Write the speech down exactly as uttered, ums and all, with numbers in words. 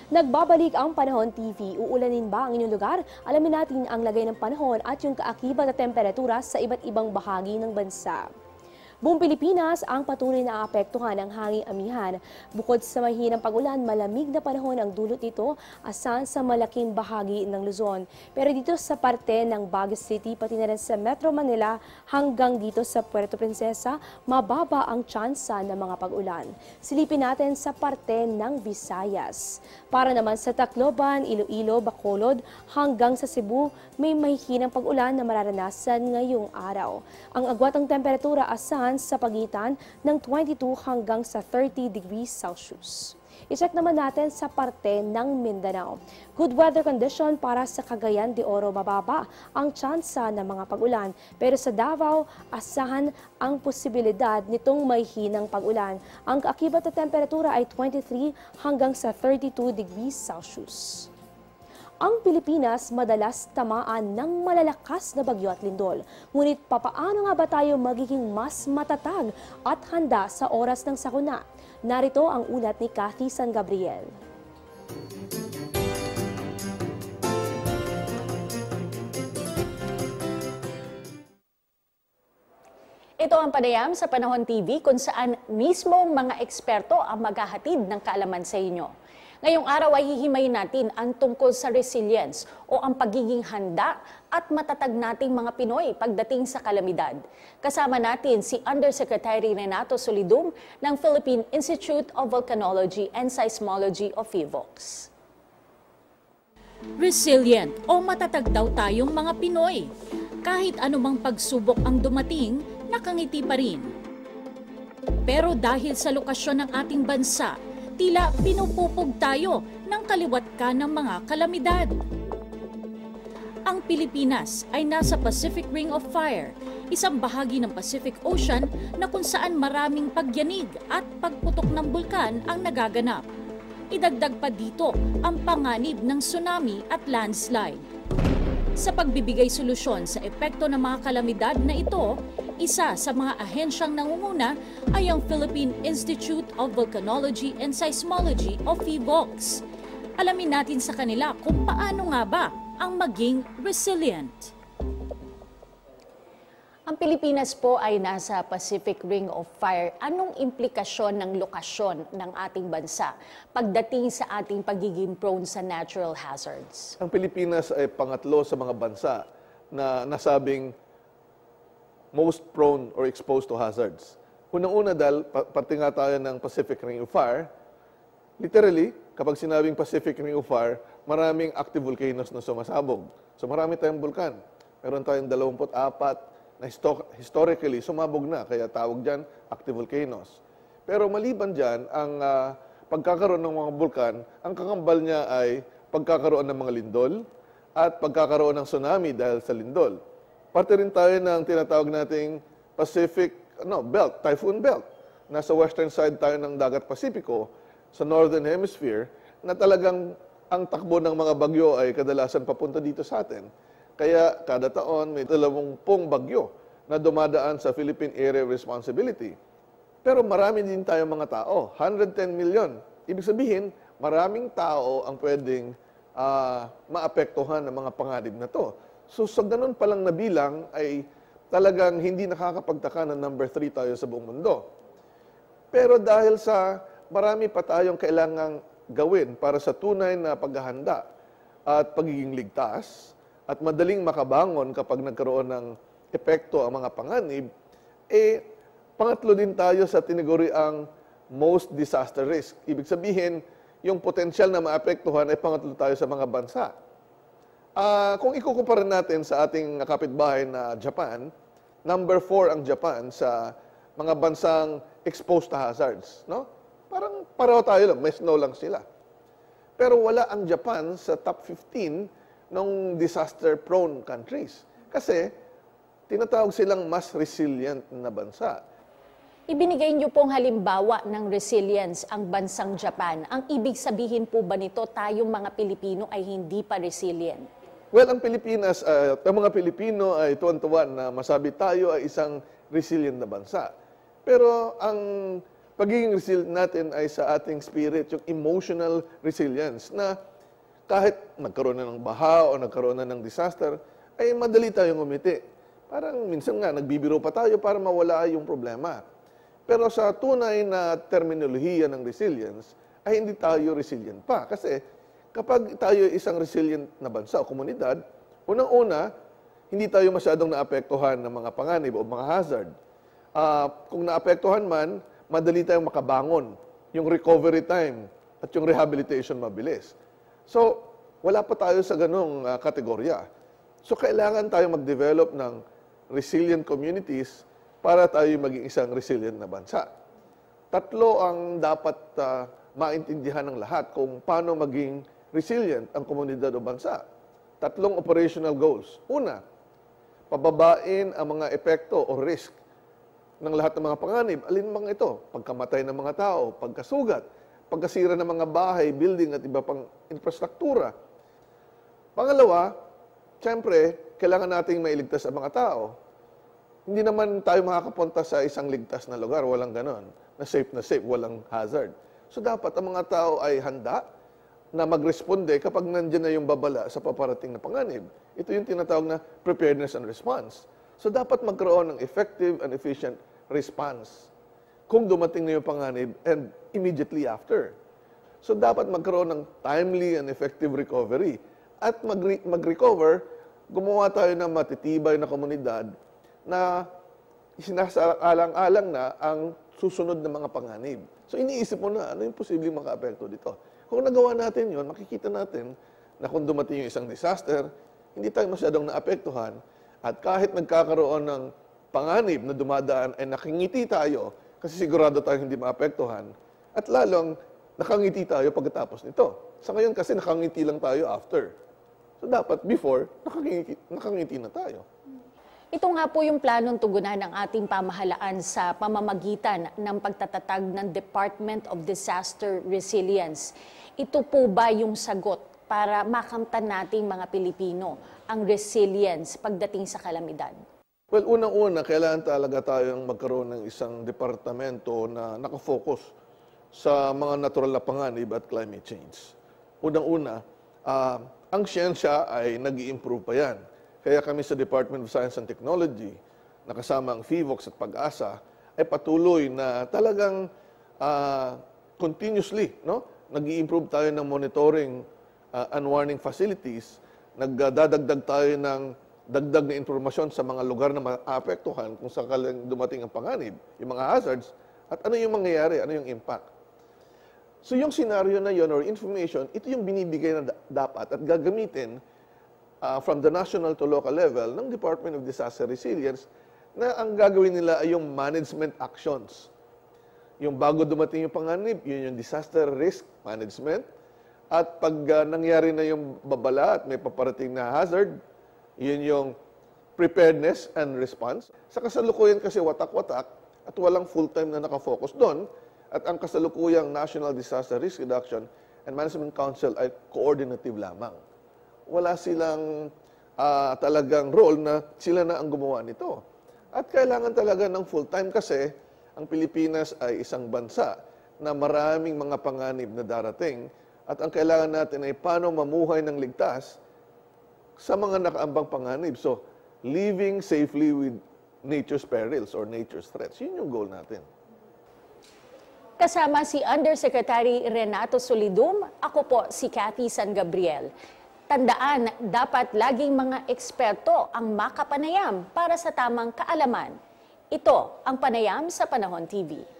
Nagbabalik ang Panahon T V. Uulanin ba ang inyong lugar? Alamin natin ang lagay ng panahon at yung kaakibat na temperatura sa iba't ibang bahagi ng bansa. Buong Pilipinas ang patuloy na aapektuhan ng hanging amihan. Bukod sa mahinang pag-ulan, malamig na panahon ang dulot nito asan sa malaking bahagi ng Luzon. Pero dito sa parte ng Baguio City, pati na rin sa Metro Manila hanggang dito sa Puerto Princesa, mababa ang tsansa ng mga pag-ulan. Silipin natin sa parte ng Visayas. Para naman sa Tacloban, Iloilo, Bacolod hanggang sa Cebu, may mahinang pag-ulan na mararanasan ngayong araw. Ang agwatang temperatura asan sa pagitan ng twenty-two hanggang sa thirty degrees Celsius. I-check naman natin sa parte ng Mindanao. Good weather condition para sa Cagayan de Oro, mababa ang tsansa ng mga pag-ulan. Pero sa Davao, asahan ang posibilidad nitong may hinang pag-ulan. Ang kaakibat na temperatura ay twenty-three hanggang sa thirty-two degrees Celsius. Ang Pilipinas madalas tamaan ng malalakas na bagyo at lindol. Ngunit papaano nga ba tayo magiging mas matatag at handa sa oras ng sakuna? Narito ang ulat ni Cathy San Gabriel. Ito ang panayam sa Panahon T V kung saan mismong mga eksperto ang maghahatid ng kaalaman sa inyo. Ngayong araw ay hihimayin natin ang tungkol sa resilience o ang pagiging handa at matatag nating mga Pinoy pagdating sa kalamidad. Kasama natin si Undersecretary Renato Solidum ng Philippine Institute of Volcanology and Seismology of PHIVOLCS. Resilient o matatag daw tayong mga Pinoy. Kahit anumang pagsubok ang dumating, nakangiti pa rin. Pero dahil sa lokasyon ng ating bansa, tila pinupupog tayo ng kaliwat ka ng mga kalamidad. Ang Pilipinas ay nasa Pacific Ring of Fire, isang bahagi ng Pacific Ocean na kung saan maraming pagyanig at pagputok ng bulkan ang nagaganap. Idagdag pa dito ang panganib ng tsunami at landslide. Sa pagbibigay solusyon sa epekto ng mga kalamidad na ito, isa sa mga ahensyang nangunguna ay ang Philippine Institute of Volcanology and Seismology of PHIVOLCS. Alamin natin sa kanila kung paano nga ba ang maging resilient. Ang Pilipinas po ay nasa Pacific Ring of Fire. Anong implikasyon ng lokasyon ng ating bansa pagdating sa ating pagiging prone sa natural hazards? Ang Pilipinas ay pangatlo sa mga bansa na nasabing most prone or exposed to hazards. Unang-una dahil parte nga tayo ng Pacific Ring of Fire, literally, kapag sinabing Pacific Ring of Fire, maraming active volcanoes na sumasabog. So marami tayong bulkan. Meron tayong dalawampu't apat na historically sumabog na, kaya tawag dyan active volcanoes. Pero maliban dyan, ang uh, pagkakaroon ng mga bulkan, ang kakambal niya ay pagkakaroon ng mga lindol at pagkakaroon ng tsunami dahil sa lindol. Parte rin tayo ng tinatawag nating Pacific no, Belt, Typhoon Belt. Nasa western side tayo ng Dagat Pasipiko, sa Northern Hemisphere, na talagang ang takbo ng mga bagyo ay kadalasan papunta dito sa atin. Kaya kada taon may dalawampung bagyo na dumadaan sa Philippine Area of Responsibility. Pero marami din tayong mga tao, one hundred ten million. Ibig sabihin, maraming tao ang pwedeng uh, maapektuhan ng mga panganib na to. So sa ganun palang nabilang ay talagang hindi nakakapagtaka na number three tayo sa buong mundo. Pero dahil sa marami pa tayong kailangang gawin para sa tunay na paghahanda at pagiging ligtas at madaling makabangon kapag nagkaroon ng epekto ang mga panganib, eh pangatlo din tayo sa tinaguriang most disaster risk. Ibig sabihin, yung potensyal na maapektuhan ay pangatlo tayo sa mga bansa. Uh, kung ikukumpara natin sa ating kapitbahay na Japan, number four ang Japan sa mga bansang exposed to hazards. No? Parang pareho tayo lang, may snow lang sila. Pero wala ang Japan sa top fifteen ng disaster-prone countries. Kasi tinatawag silang mas resilient na bansa. Ibinigay niyo pong halimbawa ng resilience ang bansang Japan. Ang ibig sabihin po ba nito tayong mga Pilipino ay hindi pa resilient? Well, ang Pilipinas, uh, ang mga Pilipino ay tuwan-tuwan na masabi tayo ay isang resilient na bansa. Pero ang pagiging resilient natin ay sa ating spirit, yung emotional resilience, na kahit nagkaroon na ng baha o nagkaroon na ng disaster, ay madali tayong umiti. Parang minsan nga, nagbibiro pa tayo para mawala yung problema. Pero sa tunay na terminolohiya ng resilience, ay hindi tayo resilient pa. Kasi kapag tayo isang resilient na bansa o komunidad, unang-una, hindi tayo masyadong naapektuhan ng mga panganib o mga hazard. Uh, kung naapektuhan man, madali tayong makabangon. Yung recovery time at yung rehabilitation mabilis. So, wala pa tayo sa ganong uh, kategorya. So, kailangan tayo mag-develop ng resilient communities para tayo maging isang resilient na bansa. Tatlo ang dapat uh, maintindihan ng lahat kung paano maging resilient ang komunidad o bansa. Tatlong operational goals. Una, pababain ang mga epekto o risk ng lahat ng mga panganib. Alin mga ito? Pagkamatay ng mga tao, pagkasugat, pagkasira ng mga bahay, building at iba pang infrastruktura. Pangalawa, siyempre, kailangan nating mailigtas ang mga tao. Hindi naman tayo makakapunta sa isang ligtas na lugar, walang ganon, na safe na safe, walang hazard. So dapat ang mga tao ay handa na magresponde kapag nandiyan na yung babala sa paparating na panganib. Ito yung tinatawag na preparedness and response. So dapat magkaroon ng effective and efficient response kung dumating na yung panganib and immediately after. So dapat magkaroon ng timely and effective recovery. At mag-recover, gumawa tayo ng matitibay na komunidad na sinasaalang-alang na ang susunod na mga panganib. So iniisip mo na, ano yung posibleng maka-apekto dito? Kung nagawa natin yun, makikita natin na kung dumating yung isang disaster, hindi tayo masyadong naapektuhan. At kahit nagkakaroon ng panganib na dumadaan, ay nakingiti tayo kasi sigurado tayo hindi maapektuhan. At lalong nakangiti tayo pagkatapos nito. Sa ngayon kasi nakangiti lang tayo after. So dapat before, nakangiti, nakangiti na tayo. Ito nga po yung planong tugunan ng ating pamahalaan sa pamamagitan ng pagtatatag ng Department of Disaster Resilience. Ito po ba yung sagot para makamtan nating mga Pilipino ang resilience pagdating sa kalamidad? Well, unang-una, kailangan talaga tayong magkaroon ng isang departamento na nakafocus sa mga natural na panganib at climate change. Unang-una, uh, ang siyensya ay nag-i-improve pa yan. Kaya kami sa Department of Science and Technology, nakasama ang FIVOX at Pag-asa, ay patuloy na talagang uh, continuously, no? Nag-i-improve tayo ng monitoring uh, and warning facilities, nagdadagdag tayo ng dagdag na informasyon sa mga lugar na maapektuhan kung sakaling dumating ang panganib, yung mga hazards, at ano yung mangyayari, ano yung impact. So yung scenario na yun or information, ito yung binibigay na dapat at gagamitin uh, from the national to local level ng Department of Disaster Resilience na ang gagawin nila ay yung management actions. Yung bago dumating yung panganib, yun yung disaster risk management. At pag uh, nangyari na yung babala at may paparating na hazard, yun yung preparedness and response. Sa kasalukuyan kasi watak-watak at walang full-time na nakafocus doon. At ang kasalukuyang National Disaster Risk Reduction and Management Council ay coordinative lamang. Wala silang uh, talagang role na sila na ang gumawa nito. At kailangan talaga ng full-time kasi ang Pilipinas ay isang bansa na maraming mga panganib na darating. At ang kailangan natin ay paano mamuhay ng ligtas sa mga nakaambang panganib. So, living safely with nature's perils or nature's threats. Yun yung goal natin. Kasama si Undersecretary Renato Solidum, ako po si Cathy San Gabriel. Tandaan, dapat laging mga eksperto ang makapanayam para sa tamang kaalaman. Ito ang Panayam sa Panahon T V.